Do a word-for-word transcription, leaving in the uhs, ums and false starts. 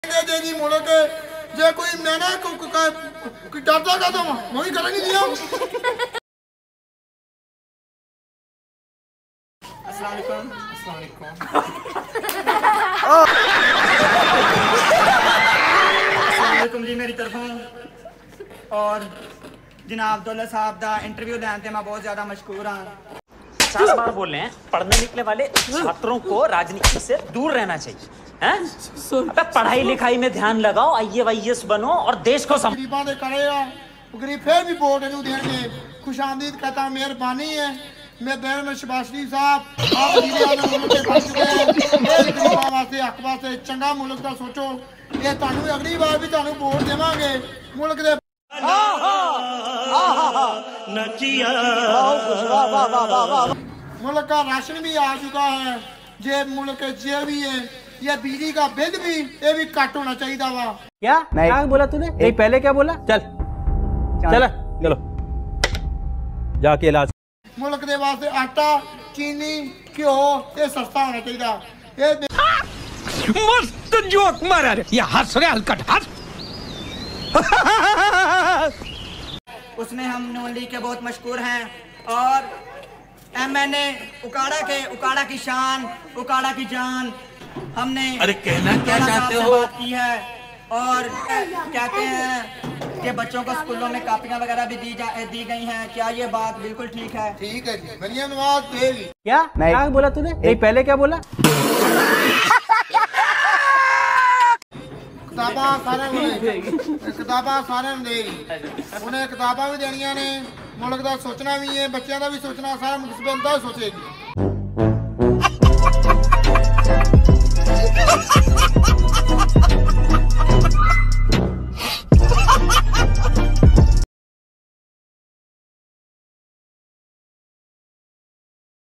जी मुल्क जे कोई मैं ना कोई डरता का तो मैं भी कर नहीं दिया। अस्सलाम वालेकुम। अस्सलाम वालेकुम। अस्सलाम वालेकुम जी मेरी तरफों और जनाब अब्दुल्ला साहब दा इंटरव्यू लेने मैं बहुत ज्यादा मशकूर हाँ। पचास बार बोल रहे हैं पढ़ने निकले वाले छात्रों को राजनीति से दूर रहना चाहिए हैं? अबे पढ़ाई लिखाई में ध्यान लगाओ, आई ए वाई एस बनो और देश को सम... गरीबां दे करेगा गरीब फिर भी वोट इनू देंगे। खुशामदीद कहता मेहरबानी है। मैं बैर में शहबाज शरीफ साहब आप गरीबां वास्ते हक वास्ते चंगा मुल्क दा सोचो। ये तुहानू अगली बार भी तुहानू वोट देवांगे मुल्क दे मुल्क का राशन भी आ चुका है। जे मुल्क जे भी है ये बिजली का बिल भी ये भी कट होना चाहिए वा। क्या क्या बोला तूने? नहीं पहले क्या बोला? चल चल चलो जाके इलाज। मुल्क दे वास्ते आटा चीनी घ्यो ये सस्ता होना चाहिए। ये मस्त जोक मारा रे ये हंस रहे हलकट हंस। उसमें हम नून लीग के बहुत मशहूर हैं और एम एन ए उकाड़ा के उकाड़ा की शान उकाड़ा की जान हमने अरे कहना क्या चाहते हो बात की है और कहते हैं कि बच्चों को स्कूलों में कापियां वगैरह भी दी जा दी गई हैं। क्या ये बात बिल्कुल ठीक है? ठीक है जी मरियम नवाज देवी। क्या क्या बोला तूने? नहीं पहले क्या बोला? किताबां सारे किताबां सारे देगी उन्हें किताबां भी देनिया ने मुल्क का सोचना भी है बच्चों का भी सोचना सारा मुस्तकबिल दा सोचेगी।